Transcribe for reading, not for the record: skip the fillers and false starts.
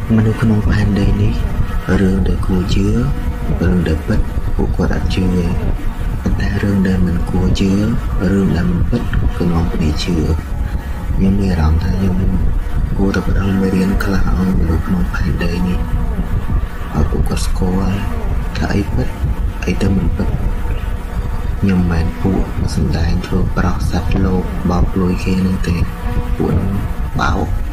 មនុស្សក្នុងផែនដីនេះរឿងដែលគួរជឿរឿងដែលពិតពួកគាត់អត់ជឿទេប៉ុន្តែរឿងដែលមិនគួរជឿរឿងដែលមិនពិតក៏នាំគ្នាជឿខ្ញុំមានអារម្មណ៍ថាខ្ញុំគួរតែផ្ដល់មេរៀនខ្លះឲ្យមនុស្សក្នុងផែនដីនេះឲ្យពួកគាត់ស្គាល់ថាអីពិតអីទៅមិនពិតខ្ញុំមិនមែនពួកសម្ដែងធ្វើប្រោសសត្វលោកបោកលួយគេនោះទេពួកនោះបោក